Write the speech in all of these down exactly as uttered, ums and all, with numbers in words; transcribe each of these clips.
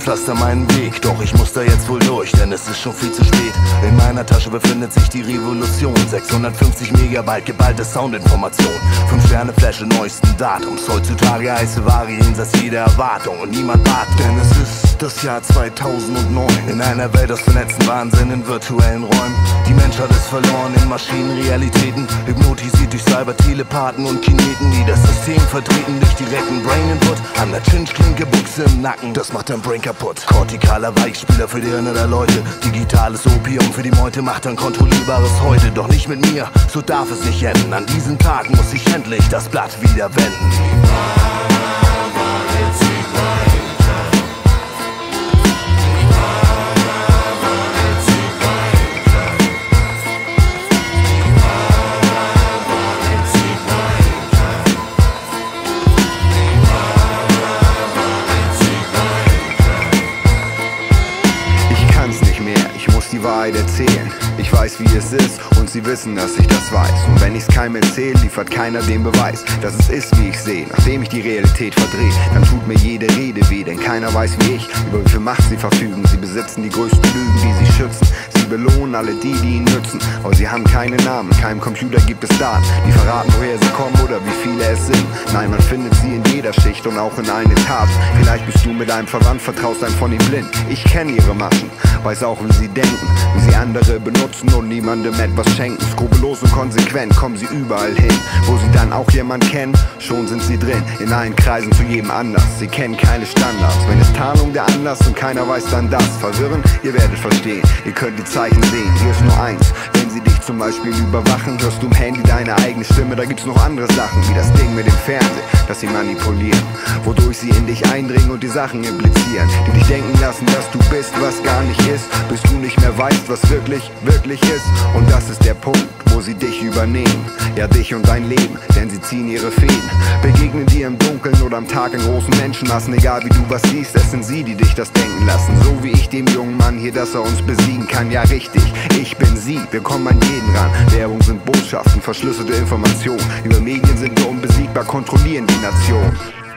pflaster meinen Weg, doch ich muss da jetzt wohl durch, denn es ist schon viel zu spät. In meiner Tasche befindet sich die Revolution, sechshundertfünfzig Megabyte geballte Soundinformation, fünf Sterne Flasche neuesten Datums, heutzutage heiße Ware jenseits jeder Erwartung und niemand bat, denn es ist das Jahr zweitausendneun. In einer Welt aus vernetzten Wahnsinn in virtuellen Räumen. Die Menschheit ist verloren in Maschinenrealitäten, hypnotisiert durch Cyber-Telepathen und Kineten, die das System vertreten durch direkten Brain-Input. An der Chinch-Klinke, Buchse im Nacken, das macht dein Brain kaputt. Kortikaler Weichspieler für die Hirne der Leute, digitales Opium für die Meute, macht ein kontrollierbares Heute. Doch nicht mit mir, so darf es nicht enden. An diesem Tag muss ich endlich das Blatt wieder wenden. Die Wahrheit erzählen. Ich weiß, wie es ist und sie wissen, dass ich das weiß. Und wenn ich's keinem erzähle, liefert keiner den Beweis, dass es ist, wie ich sehe. Nachdem ich die Realität verdrehe, dann tut mir jede Rede weh, denn keiner weiß wie ich, über wie viel Macht sie verfügen. Sie besitzen die größten Lügen, die sie schützen. Sie belohnen alle die, die ihnen nützen. Aber sie haben keine Namen, keinem Computer gibt es Daten, die verraten, woher sie kommen oder wie viele es sind. Nein, man findet sie in jeder Schicht und auch in allen Etagen. Vielleicht bist du mit einem Verwandt, vertraust ein von ihm blind. Ich kenne ihre Maschen, weiß auch, wie sie denken, wie sie andere benutzen und niemandem etwas schenken. Skrupellos und konsequent kommen sie überall hin, wo sie dann auch jemand kennen, schon sind sie drin, in allen Kreisen zu jedem Anlass. Sie kennen keine Standards, wenn es Tarnung der Anlass und keiner weiß dann das. Verwirren, ihr werdet verstehen, ihr könnt die Zeichen sehen, hier ist nur eins. Wenn sie dich zum Beispiel überwachen, hörst du im Handy deine eigene Stimme. Da gibt's noch andere Sachen, wie das Ding mit dem Fernsehen, das sie manipulieren, wodurch sie in dich eindringen und die Sachen implizieren, die dich denken lassen, dass du bist, was gar nicht ist, bis du nicht mehr weißt, was wirklich, wirklich ist. Und das ist der Punkt, wo sie dich übernehmen, ja dich und dein Leben, denn sie ziehen ihre Fäden, begegnen dir im Dunkeln oder am Tag in großen Menschenmassen. Egal wie du was siehst, es sind sie, die dich das denken lassen, so wie ich dem jungen Mann hier, dass er uns besiegen kann. Ja richtig, ich bin sie, wir kommen an jeden ran. Werbung sind Botschaften, verschlüsselte Informationen, über Medien sind wir unbesiegbar, kontrollieren die Nation.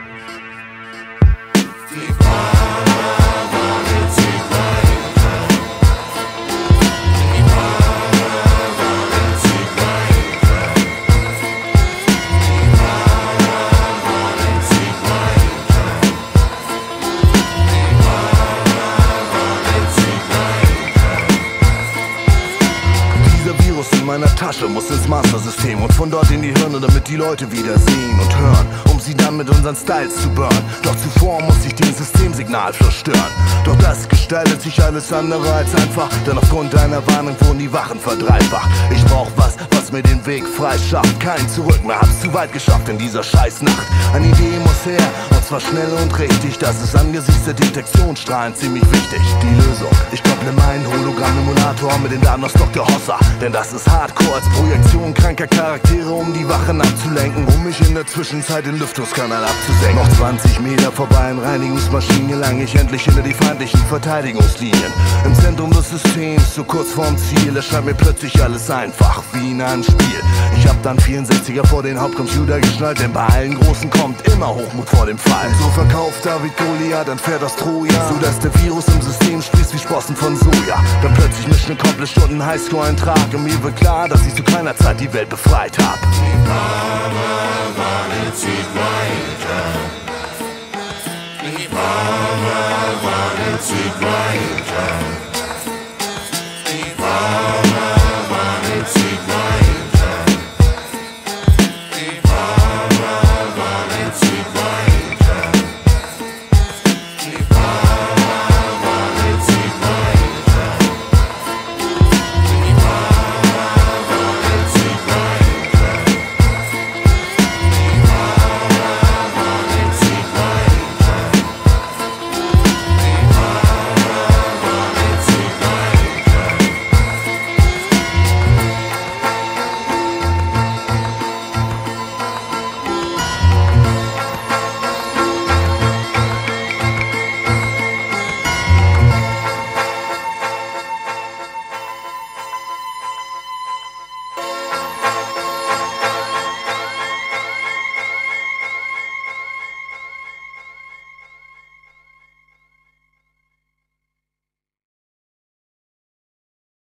In meiner Tasche muss ins Master-System und von dort in die Hirne, damit die Leute wieder sehen und hören, um sie dann mit unseren Styles zu burnen. Doch zuvor muss ich den Systemsignal verstören. Doch das gestaltet sich alles andere als einfach, denn aufgrund deiner Warnung wurden die Wachen verdreifacht. Ich brauch was, was mir den Weg frei schafft. Kein Zurück mehr, hab's zu weit geschafft in dieser Scheißnacht. Eine Idee muss her, und zwar schnell und richtig. Das ist angesichts der Detektionsstrahlen ziemlich wichtig. Die Lösung, ich kopple meinen Hologramm-Emulator mit den Daten aus Doktor Hossa, denn das ist Hardcore als Projektion kranker Charaktere, um die Wachen abzulenken, um mich in der Zwischenzeit den Lüftungskanal abzusenken. Noch zwanzig Meter vorbei in Reinigungsmaschinen gelang ich endlich hinter die feindlichen Verteidigungslinien. Im Zentrum des Systems, so kurz vorm Ziel, erscheint mir plötzlich alles einfach, wie in einem Spiel. Ich hab dann vierundsechziger vor den Hauptcomputer geschnallt, denn bei allen Großen kommt immer Hochmut vor dem Fall. Und so verkauft David Goliath ein Pferd aus Troja, so dass der Virus im System sprießt wie Sprossen von Soja. Dann plötzlich mischt eine komplett Stunden Highscore-Eintrag und mir wird klar, dass ich zu keiner Zeit die Welt befreit hab. Die Parawanne zieht weiter. Die Parawanne zieht weiter.